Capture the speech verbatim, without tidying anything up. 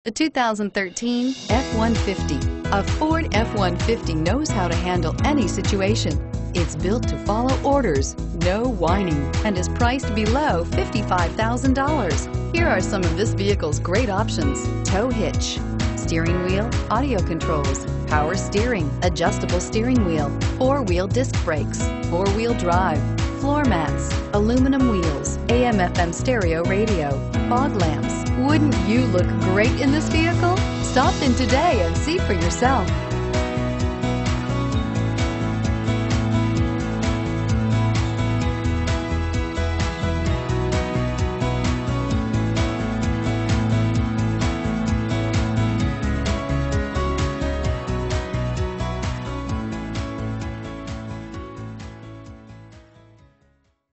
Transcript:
The two thousand thirteen F one fifty. A Ford F one fifty knows how to handle any situation. It's built to follow orders, no whining, and is priced below fifty-five thousand dollars. Here are some of this vehicle's great options: tow hitch, steering wheel audio controls, power steering, adjustable steering wheel, four-wheel disc brakes, four-wheel drive, floor mats, aluminum wheels, A M F M stereo radio, fog lamps. Wouldn't you look great in this vehicle? Stop in today and see for yourself.